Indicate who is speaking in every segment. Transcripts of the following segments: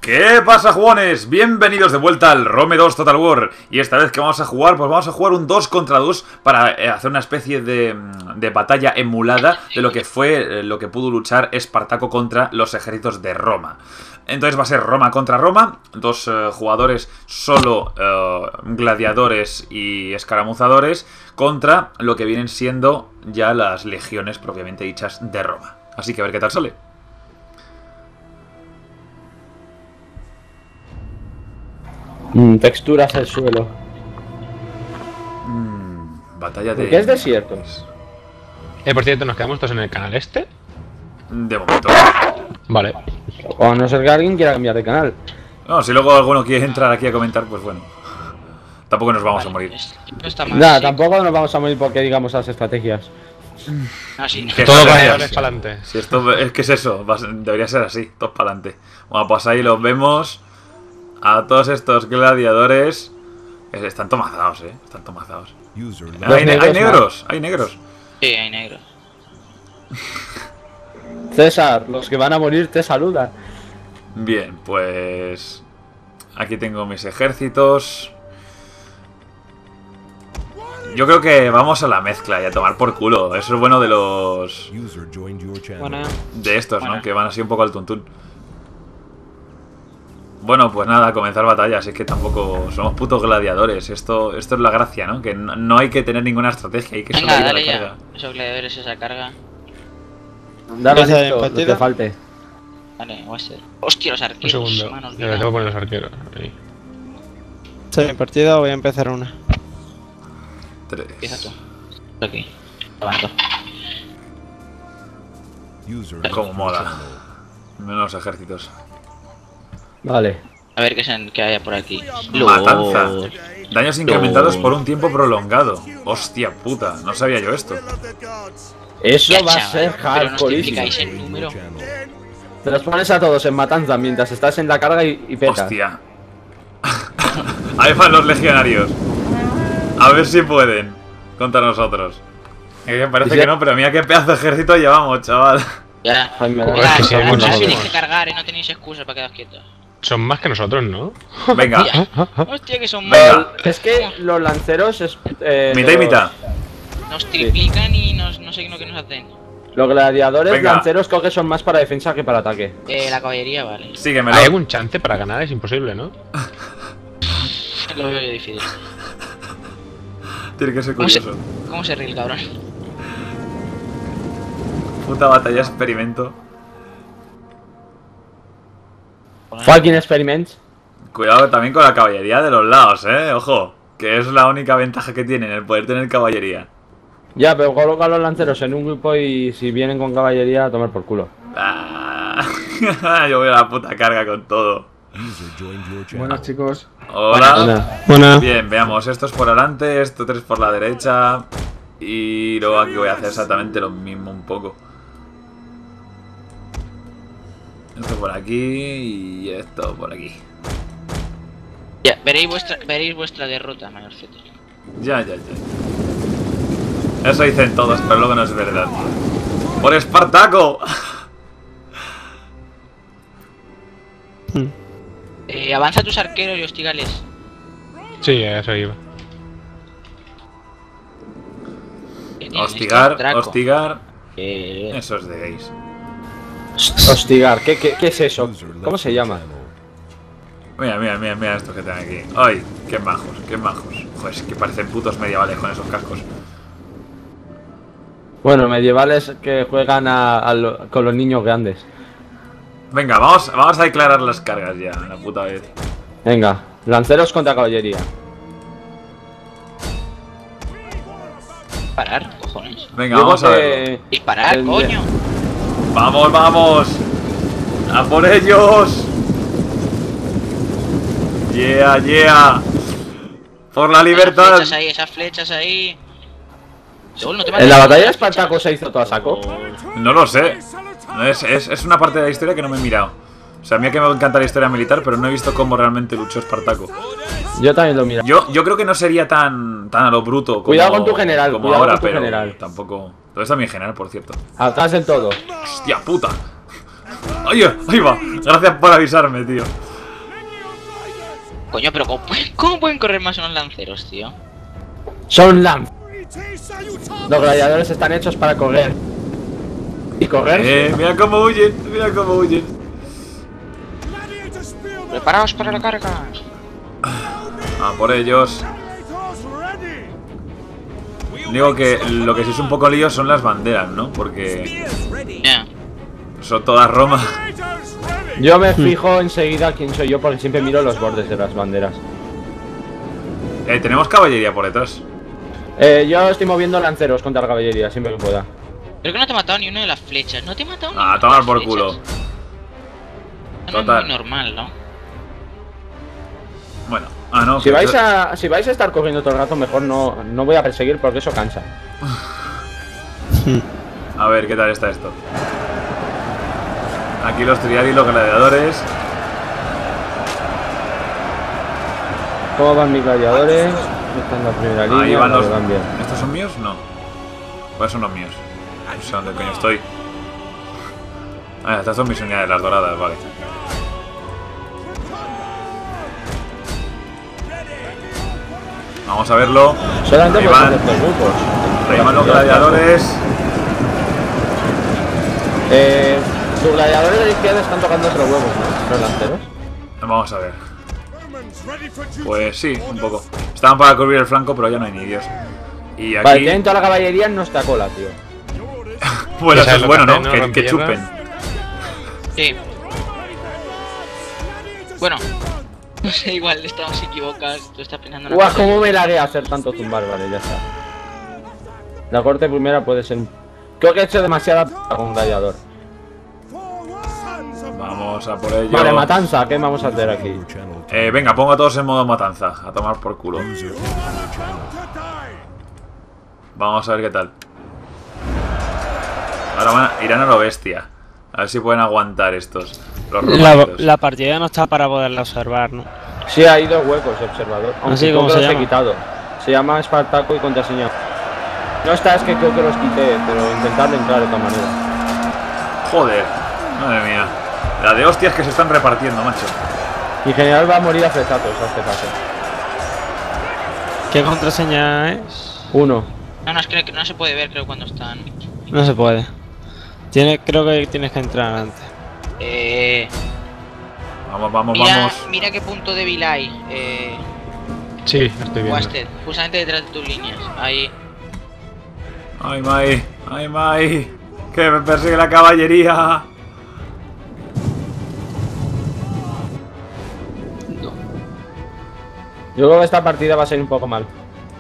Speaker 1: ¿Qué pasa, jugones? Bienvenidos de vuelta al Rome 2 Total War. Y esta vez que vamos a jugar, pues vamos a jugar un 2 contra 2 para hacer una especie de batalla emulada de lo que fue, lo que pudo luchar Espartaco contra los ejércitos de Roma. Entonces va a ser Roma contra Roma, dos jugadores solo gladiadores y escaramuzadores contra lo que vienen siendo ya las legiones propiamente dichas de Roma. Así que a ver qué tal sale.
Speaker 2: Texturas del suelo.
Speaker 1: Batalla de...
Speaker 2: ¿Por qué es desierto?
Speaker 3: Por cierto, ¿nos quedamos todos en el canal este?
Speaker 1: De momento.
Speaker 3: Vale.
Speaker 2: O a no ser que alguien quiera cambiar de canal.
Speaker 1: No, si luego alguno quiere entrar aquí a comentar, pues bueno. Tampoco nos vamos a morir.
Speaker 4: No está mal.
Speaker 2: Nada,
Speaker 4: Sí.
Speaker 2: tampoco nos vamos a morir porque digamos las estrategias.
Speaker 4: Ah, sí.
Speaker 1: Que
Speaker 3: Todo
Speaker 1: eso
Speaker 3: gladiadores
Speaker 1: sí.
Speaker 3: para adelante.
Speaker 1: Si esto es que es eso, debería ser así, todos para adelante. Bueno, pues ahí los vemos. A todos estos gladiadores. Están tomazados, están tomazados. ¿Hay negros? ¿Hay negros?
Speaker 4: Sí, hay negro.
Speaker 2: César, los que van a morir te saludan.
Speaker 1: Bien, pues... Aquí tengo mis ejércitos. Yo creo que vamos a la mezcla y a tomar por culo. Eso es bueno de los...
Speaker 4: Bueno,
Speaker 1: De estos, ¿no?
Speaker 4: Bueno.
Speaker 1: Que van así un poco al tuntún. Bueno, pues nada, comenzar batallas. Es que tampoco somos putos gladiadores. Esto es la gracia, ¿no? Que no hay que tener ninguna estrategia. Hay que solo
Speaker 4: venga,
Speaker 1: ir a
Speaker 4: dale
Speaker 1: la
Speaker 4: ya.
Speaker 1: carga.
Speaker 4: Esos gladiadores, esa carga.
Speaker 2: Dale
Speaker 5: ¿Empieza
Speaker 2: esto,
Speaker 5: en
Speaker 2: lo
Speaker 5: partida?
Speaker 2: que falte.
Speaker 4: Vale, voy a ser. Hostia, los
Speaker 3: Un
Speaker 4: arqueros.
Speaker 3: segundo.
Speaker 4: Manos
Speaker 3: Ya tengo que
Speaker 4: de
Speaker 3: poner los arqueros. Ahí.
Speaker 5: ¿Estoy en partida o voy a empezar una?
Speaker 1: 3.
Speaker 4: Empieza tú. Aquí. Avanzo.
Speaker 1: Como mola. Menos ejércitos.
Speaker 2: Vale.
Speaker 4: A ver qué haya por aquí.
Speaker 1: Matanza.
Speaker 4: LOL.
Speaker 1: Daños incrementados por un tiempo prolongado. Hostia puta, no sabía yo esto.
Speaker 2: Eso
Speaker 4: Ya,
Speaker 2: va a
Speaker 4: chaval,
Speaker 2: ser
Speaker 4: pero no
Speaker 2: hardcoreísimo.
Speaker 4: especificáis el número.
Speaker 2: Te los pones a todos en matanza mientras estás en la carga y petas.
Speaker 1: Hostia. Ahí van los legionarios. A ver si pueden contra nosotros. Parece que no, pero mira qué pedazo de ejército llevamos, chaval.
Speaker 4: Ya.
Speaker 2: Ay, me da-
Speaker 4: Venga,
Speaker 3: que sí, hay
Speaker 4: no
Speaker 3: muchos.
Speaker 4: tenéis que cargar y no tenéis excusa para quedaros quietos.
Speaker 3: Son más que nosotros, ¿no?
Speaker 1: Venga,
Speaker 4: Hostia, hostia, que son
Speaker 1: Venga.
Speaker 4: más.
Speaker 2: Es que los lanceros es,
Speaker 1: mitad y mitad.
Speaker 4: Nos triplican y no sé lo que nos hacen.
Speaker 2: Los gladiadores
Speaker 1: Venga.
Speaker 2: lanceros creo que son más para defensa que para ataque.
Speaker 4: La caballería, vale.
Speaker 1: Síguemelo.
Speaker 3: ¿Hay algún chance para ganar? Es imposible, ¿no?
Speaker 4: Lo veo yo difícil.
Speaker 1: Tiene que ser curioso.
Speaker 4: ¿Cómo se ríe el cabrón?
Speaker 1: Puta batalla experimento.
Speaker 2: Fucking experiments.
Speaker 1: Cuidado también con la caballería de los lados, ojo. Que es la única ventaja que tienen, el poder tener caballería.
Speaker 2: Ya, pero coloca los lanceros en un grupo y si vienen con caballería a tomar por culo.
Speaker 1: Ah, yo voy a la puta carga con todo.
Speaker 6: Buenas, chicos.
Speaker 1: Hola.
Speaker 5: Buena.
Speaker 1: Bien, veamos, esto es por adelante, esto 3 por la derecha. Y luego aquí voy a hacer exactamente lo mismo un poco. Esto por aquí y esto por aquí.
Speaker 4: Ya, veréis vuestra derrota, mayorcete.
Speaker 1: Ya. Eso dicen todos, pero luego no es verdad. ¡Por Espartaco!
Speaker 4: Avanza tus arqueros y hostigales.
Speaker 3: Sí, a eso iba.
Speaker 1: Hostigar,
Speaker 4: Draco.
Speaker 1: hostigar.
Speaker 4: Eh,
Speaker 1: Eso es de gays.
Speaker 2: Hostigar, ¿qué es eso? ¿Cómo se llama?
Speaker 1: Mira esto que tengo aquí. ¡Ay! ¡Qué majos, qué majos! Joder, es que parecen putos medievales con esos cascos.
Speaker 2: Bueno, medievales que juegan con los niños grandes.
Speaker 1: Venga, vamos a declarar las cargas ya, la puta vez.
Speaker 2: Venga, lanceros contra caballería.
Speaker 4: Disparar, cojones.
Speaker 1: Venga,
Speaker 2: Yo
Speaker 1: vamos a
Speaker 2: creo
Speaker 1: verlo.
Speaker 2: que
Speaker 4: Disparar,
Speaker 2: el-
Speaker 4: coño.
Speaker 1: ¡Vamos! ¡A por ellos! ¡Yeah! ¡Por la libertad!
Speaker 4: Esas flechas ahí. Sol, no te
Speaker 2: En
Speaker 4: mates
Speaker 2: la
Speaker 4: con
Speaker 2: batalla de
Speaker 4: las flechas.
Speaker 2: Espartaco se hizo todo a saco.
Speaker 1: No lo sé. Es una parte de la historia que no me he mirado. O sea, a mí que me encanta la historia militar, pero no he visto cómo realmente luchó Espartaco.
Speaker 2: Yo también lo miro.
Speaker 1: Yo creo que no sería tan a lo bruto como,
Speaker 2: Cuidado con tu general,
Speaker 1: como
Speaker 2: cuidado
Speaker 1: ahora,
Speaker 2: con tu
Speaker 1: pero
Speaker 2: general.
Speaker 1: tampoco... ¿Dónde está mi general, por cierto?
Speaker 2: Atrás del todo.
Speaker 1: ¡Hostia puta! ¡Ay, ahí va! Gracias por avisarme, tío.
Speaker 4: Coño, pero ¿cómo pueden correr más unos lanceros, tío?
Speaker 2: Son Lamp. Los gladiadores están hechos para correr. Y correr.
Speaker 1: Mira cómo huyen, mira cómo huyen.
Speaker 4: Preparaos para la carga.
Speaker 1: Ah, por ellos. Digo que lo que sí es un poco lío son las banderas, ¿no? Porque
Speaker 4: Ya.
Speaker 1: son todas Roma.
Speaker 2: Yo me fijo enseguida quién soy yo porque siempre miro los bordes de las banderas.
Speaker 1: Tenemos caballería por detrás.
Speaker 2: Yo estoy moviendo lanceros contra la caballería, siempre que pueda.
Speaker 4: Creo que no te ha matado ni una de las flechas. No te he matado ni
Speaker 1: Ah,
Speaker 4: una de
Speaker 1: tomar
Speaker 4: las
Speaker 1: por
Speaker 4: flechas.
Speaker 1: culo.
Speaker 4: No
Speaker 1: Total.
Speaker 4: es muy normal, ¿no?
Speaker 1: Bueno, no.
Speaker 2: Si vais a estar corriendo todo el rato, mejor no voy a perseguir porque eso cansa.
Speaker 1: A ver, ¿qué tal está esto? Aquí los triaris, los gladiadores.
Speaker 2: ¿Cómo van mis gladiadores? Están en la primera línea.
Speaker 1: Ahí van
Speaker 2: vale,
Speaker 1: los...
Speaker 2: van bien.
Speaker 1: ¿Estos son míos? No. Pues son los míos. No sé dónde coño estoy. Ah, estas son mis unidades, las doradas, vale. Vamos a verlo.
Speaker 2: Solamente
Speaker 1: Ahí
Speaker 2: por
Speaker 1: van.
Speaker 2: estos grupos.
Speaker 1: Ahí van los gladiadores.
Speaker 2: Tus gladiadores de la izquierda están tocándose los huevos, ¿no? Los lanceros.
Speaker 1: Vamos a ver. Pues sí, un poco. Estaban para cubrir el flanco, pero ya no hay ni Dios. Y aquí...
Speaker 2: Vale, tienen toda la caballería en nuestra cola, tío.
Speaker 1: Bueno, eso
Speaker 3: ¿Sabes
Speaker 1: es
Speaker 3: lo
Speaker 1: bueno,
Speaker 3: que
Speaker 1: ¿no?
Speaker 3: hacen, no?
Speaker 1: Que
Speaker 3: Rompierras.
Speaker 1: chupen.
Speaker 4: Sí. Bueno. No sé, igual estamos equivocados. Tú estás pensando en una
Speaker 2: Guau,
Speaker 4: cosa.
Speaker 2: cómo me lagué hacer tanto zumbar, vale, ya está. La corte primera puede ser... Creo que he hecho demasiada p con un gladiador.
Speaker 1: Vamos a por ello.
Speaker 2: Vale, matanza, ¿qué vamos a hacer aquí?
Speaker 1: Venga, pongo a todos en modo matanza. A tomar por culo. Vamos a ver qué tal. Ahora irán a lo bestia. A ver si pueden aguantar estos. Los romanitos.
Speaker 5: La partida no está para poderla observar, ¿no?
Speaker 2: Sí, hay dos huecos de observador. Aunque
Speaker 5: Así
Speaker 2: creo
Speaker 5: como
Speaker 2: que
Speaker 5: se
Speaker 2: los he
Speaker 5: llama.
Speaker 2: quitado. Se llama Espartaco y contraseña. No está, es que creo que los quité, pero intentadlo entrar de todas maneras.
Speaker 1: Joder. Madre mía. La de hostias que se están repartiendo, macho.
Speaker 2: Mi general va a morir a flechazos a este paso.
Speaker 5: ¿Qué contraseña es?
Speaker 2: 1.
Speaker 4: No, es que no se puede ver, creo, cuando están.
Speaker 5: No se puede. Creo que tienes que entrar antes.
Speaker 1: Vamos, vamos,
Speaker 4: Mira,
Speaker 1: vamos.
Speaker 4: mira qué punto débil hay.
Speaker 3: Sí, estoy viendo.
Speaker 4: Wasted, justamente detrás de tus líneas. Ahí.
Speaker 1: Ay, Mai. Ay, Mai. Que me persigue la caballería.
Speaker 2: Yo creo que esta partida va a ser un poco mal.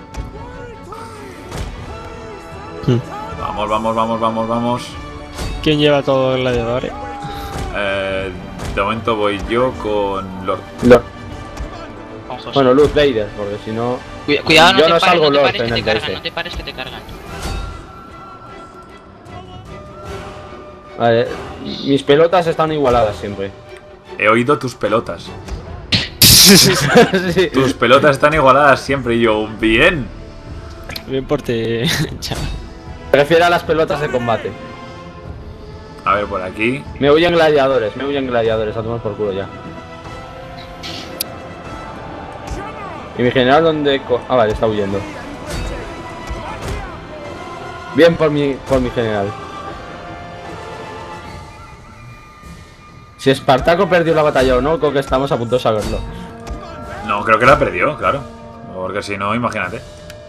Speaker 1: Vamos, vamos, vamos, vamos, vamos.
Speaker 5: ¿Quién lleva todos los gladiadores?
Speaker 1: De momento voy yo con Lord.
Speaker 4: Con José.
Speaker 2: Bueno, Luz Vader, porque si no...
Speaker 4: Cuidado, no
Speaker 2: yo
Speaker 4: te
Speaker 2: no
Speaker 4: pares,
Speaker 2: salgo
Speaker 4: no te
Speaker 2: Lord
Speaker 4: pares
Speaker 2: en
Speaker 4: que te
Speaker 2: el
Speaker 4: cargan,
Speaker 2: DS.
Speaker 4: no te pares que te cargan.
Speaker 2: Vale, mis pelotas están igualadas siempre.
Speaker 1: He oído tus pelotas.
Speaker 2: Sí.
Speaker 1: Tus pelotas están igualadas siempre. Y yo, bien.
Speaker 5: Bien por ti, chaval.
Speaker 2: Prefiero a las pelotas de combate.
Speaker 1: A ver, por aquí.
Speaker 2: Me huyen gladiadores, a tomar por culo ya. ¿Y mi general dónde...? Ah, vale, está huyendo. Bien por mi general. Si Espartaco perdió la batalla o no, creo que estamos a punto de saberlo.
Speaker 1: No, creo que la perdió, claro. Porque si no, imagínate.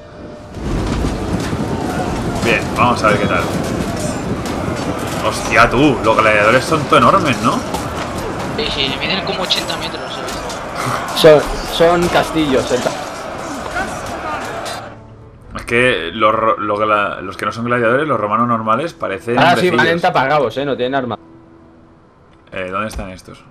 Speaker 1: Bien, vamos a ver qué tal. Hostia, tú, los gladiadores son todo enormes, ¿no?
Speaker 4: Sí, sí, miden como 80 metros, ¿sabes?
Speaker 2: Son castillos.
Speaker 1: Es que los que no son gladiadores, los romanos normales, parecen
Speaker 2: Ah, sí,
Speaker 1: hombrecillos.
Speaker 2: van en tapagabos, no tienen arma.
Speaker 1: ¿Dónde están estos?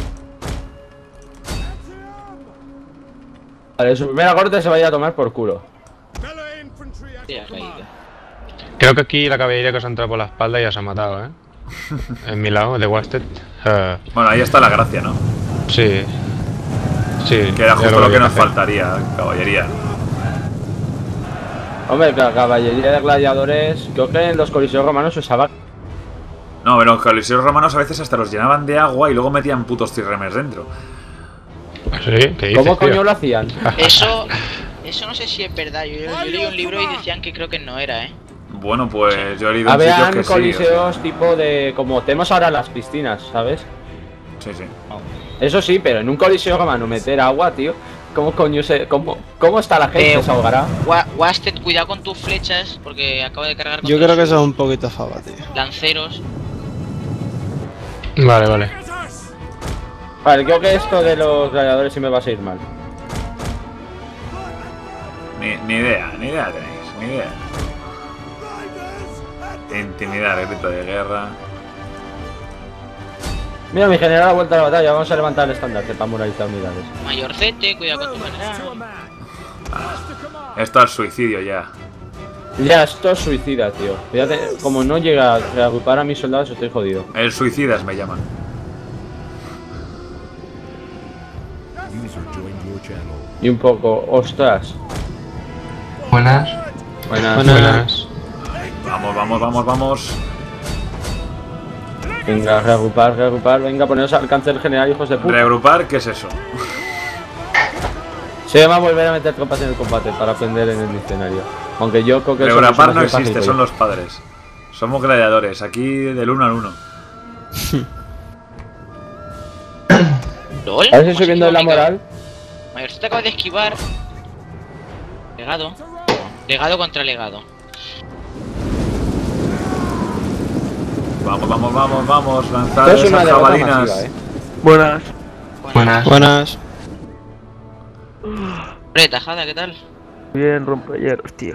Speaker 2: Vale, su primera corte se vaya a tomar por culo.
Speaker 4: Sí, ha caído.
Speaker 3: Creo que aquí la caballería que os ha entrado por la espalda ya se ha matado, ¿eh? En mi lado, de Wasted.
Speaker 1: Bueno, ahí está la gracia, ¿no?
Speaker 3: Sí. Sí.
Speaker 1: Que era
Speaker 3: ya
Speaker 1: justo lo que
Speaker 3: voy a
Speaker 1: nos
Speaker 3: hacer.
Speaker 1: faltaría, caballería.
Speaker 2: Hombre, la caballería de gladiadores, creo que en los coliseos romanos se usaba.
Speaker 1: No, pero los coliseos romanos a veces hasta los llenaban de agua y luego metían putos tirremes dentro.
Speaker 3: ¿Sí? ¿Qué dices,
Speaker 2: ¿Cómo coño
Speaker 3: tío?
Speaker 2: lo hacían?
Speaker 4: Eso no sé si es verdad. Yo leí un libro y decían que creo que no era,
Speaker 1: Bueno, pues yo he leído en sitios
Speaker 2: Habían
Speaker 1: que sí.
Speaker 2: coliseos tipo de... como tenemos ahora las piscinas, ¿sabes?
Speaker 1: Sí, sí.
Speaker 2: Eso sí, pero en un coliseo que van a meter agua, tío. ¿Cómo coño se... cómo está la gente? ¿Se ahogará?
Speaker 4: Wasted, cuidado con tus flechas porque acabo de cargar con
Speaker 5: Yo creo que eso es un poquito fava, tío.
Speaker 4: lanceros.
Speaker 3: Vale, vale.
Speaker 2: Vale, creo que esto de los gladiadores sí me va a salir mal.
Speaker 1: Ni idea tenéis, ni idea. Intimidar, grito de guerra.
Speaker 2: Mira, mi general ha vuelto a la batalla. Vamos a levantar el estandarte para moralizar unidades.
Speaker 4: Mayorcete, cuidado con tu general.
Speaker 1: Esto es suicidio ya.
Speaker 2: Ya, esto es suicida, tío. Fíjate, como no llega a reagrupar a mis soldados, estoy jodido.
Speaker 1: El suicidas me llaman.
Speaker 6: User joined your channel.
Speaker 2: Y un poco, ostras.
Speaker 7: Buenas.
Speaker 2: Buenas.
Speaker 3: Buenas.
Speaker 1: Vamos.
Speaker 2: Venga, reagrupar. Venga, poneros al alcance del general, hijos de puta.
Speaker 1: Reagrupar, ¿qué es eso?
Speaker 2: Se llama volver a meter tropas en el combate para aprender en el diccionario. Aunque yo creo que eso
Speaker 1: Reagrupar
Speaker 2: es
Speaker 1: no
Speaker 2: más fácil
Speaker 1: existe,
Speaker 2: que
Speaker 1: son
Speaker 2: yo.
Speaker 1: los padres. Somos gladiadores, aquí del 1 al 1.
Speaker 4: ¿Lol?
Speaker 2: A ver si estoy viendo la moral.
Speaker 4: Mayorcete acaba de esquivar. Legado contra legado.
Speaker 1: Vamos, lanzad
Speaker 2: Esto es una
Speaker 1: esas
Speaker 2: derrota
Speaker 1: jabalinas.
Speaker 2: masiva,
Speaker 5: Buenas.
Speaker 7: Buenas.
Speaker 5: Buenas.
Speaker 4: Hombre, Tajada, ¿qué tal?
Speaker 8: Bien, rompehielos, tío.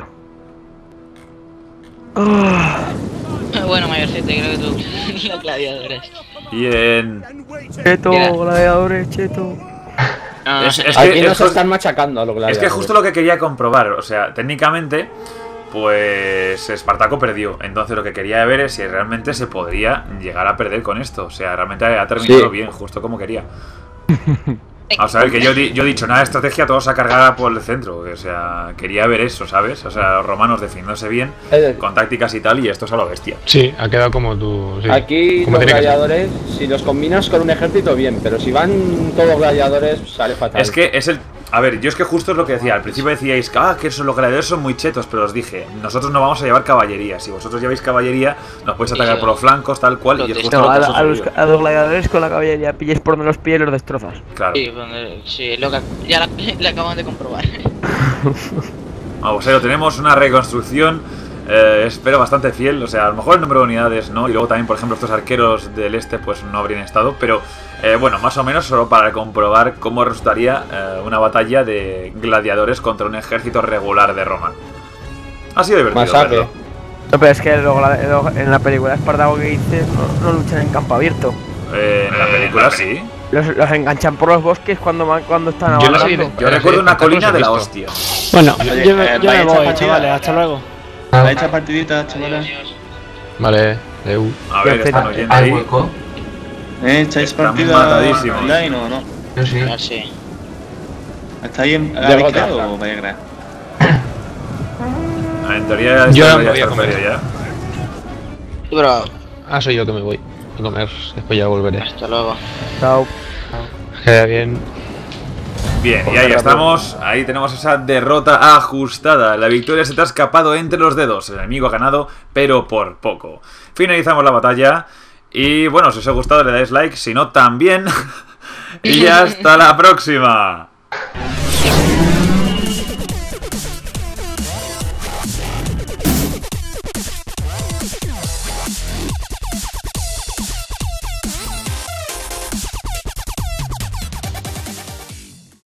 Speaker 4: Bueno, Mayorcete, creo que tú. Los gladiadores.
Speaker 1: Bien.
Speaker 8: Cheto,
Speaker 4: Mira.
Speaker 8: gladiadores, cheto.
Speaker 4: No,
Speaker 1: Es que
Speaker 2: Aquí nos
Speaker 1: es just-
Speaker 2: están machacando a los
Speaker 1: Es
Speaker 2: gladiadores.
Speaker 1: que justo lo que quería comprobar, o sea, técnicamente, pues Espartaco perdió. Entonces lo que quería ver es si realmente se podría llegar a perder con esto. O sea, realmente ha terminado
Speaker 2: Sí.
Speaker 1: bien, justo como quería. Vamos a ver, que yo he dicho, nada de estrategia, todos a cargar por el centro. O sea, quería ver eso, ¿sabes? O sea, los romanos defendiéndose bien, con tácticas y tal, y esto es a lo bestia.
Speaker 3: Sí, ha quedado como tú. Sí.
Speaker 2: Aquí
Speaker 3: Como
Speaker 2: los
Speaker 3: tiene que ser.
Speaker 2: gladiadores, si los combinas con un ejército, bien, pero si van todos gladiadores, sale fatal.
Speaker 1: Es que es el... A ver, yo es que justo es lo que decía. Al principio decíais que los gladiadores son muy chetos, pero os dije, nosotros no vamos a llevar caballería. Si vosotros lleváis caballería, nos podéis atacar
Speaker 4: Sí,
Speaker 1: por los flancos, tal cual, y es justo
Speaker 8: No,
Speaker 1: lo que
Speaker 8: a,
Speaker 1: os
Speaker 8: a los,
Speaker 1: sucedió.
Speaker 8: a los gladiadores con la caballería pilles por donde los pies y los destrozas.
Speaker 1: Claro.
Speaker 4: Sí, lo que ya la acaban de comprobar.
Speaker 1: Vamos, tenemos una reconstrucción, espero bastante fiel. O sea, a lo mejor el número de unidades no, y luego también, por ejemplo, estos arqueros del este pues no habrían estado, pero bueno, más o menos solo para comprobar cómo resultaría una batalla de gladiadores contra un ejército regular de Roma. Ha sido divertido
Speaker 2: Masacre.
Speaker 1: verlo.
Speaker 8: No, pero es que en la película de Espartaco que dices no luchan en campo abierto.
Speaker 1: En la película sí.
Speaker 8: Los enganchan por los bosques cuando están
Speaker 3: Yo no
Speaker 8: avanzando.
Speaker 3: sé,
Speaker 1: Yo recuerdo una
Speaker 3: Espartaco
Speaker 1: colina
Speaker 3: se
Speaker 1: de la
Speaker 3: ha
Speaker 1: hostia.
Speaker 5: Bueno,
Speaker 9: Oye,
Speaker 5: yo me
Speaker 9: vaya
Speaker 5: voy,
Speaker 9: esta partida.
Speaker 5: chavales, hasta luego.
Speaker 9: ¿Va esta partidita, chavales?
Speaker 3: Vale,
Speaker 1: A ver, están oyendo
Speaker 7: ¿Hay
Speaker 1: ahí.
Speaker 7: hueco?
Speaker 9: ¿Echáis
Speaker 1: Están
Speaker 9: partida
Speaker 1: matadísimos.
Speaker 9: online o no?
Speaker 7: Yo sí.
Speaker 4: Ah, sí.
Speaker 9: ¿Estáis en
Speaker 2: Derrota.
Speaker 9: habéis creado o vais a crear?
Speaker 1: En teoría
Speaker 3: Yo
Speaker 1: esto
Speaker 3: me
Speaker 1: ya
Speaker 3: voy a
Speaker 1: está
Speaker 3: comer.
Speaker 1: perdido ya.
Speaker 4: Pero,
Speaker 3: Ah, soy yo que me voy a comer. Después ya volveré.
Speaker 4: hasta luego.
Speaker 8: Chao.
Speaker 3: Queda bien.
Speaker 1: Bien, y ahí estamos. Ahí tenemos esa derrota ajustada. La victoria se te ha escapado entre los dedos. El enemigo ha ganado, pero por poco. Finalizamos la batalla. Y bueno, si os ha gustado le dais like, si no también. Y hasta la próxima.